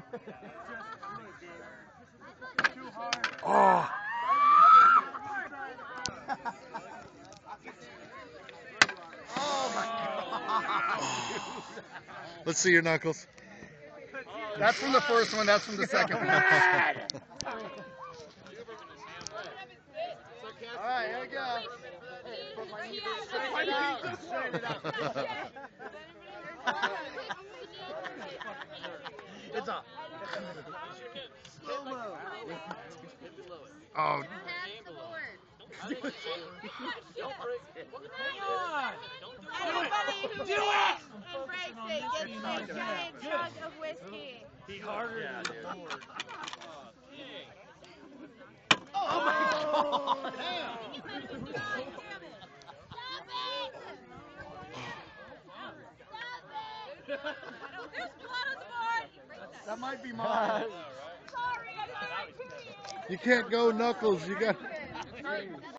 Oh. Oh my God. Let's see your knuckles. That's from the first one, that's from the second one. Alright, here we go. Straighten it out. It's up. Oh. Anybody who do it and breaks it gets a giant chug of whiskey. He harder than the board. Oh my God! Damn! There's blood on the board. That might be mine. Sorry, I'm not. You can't go knuckles. You got.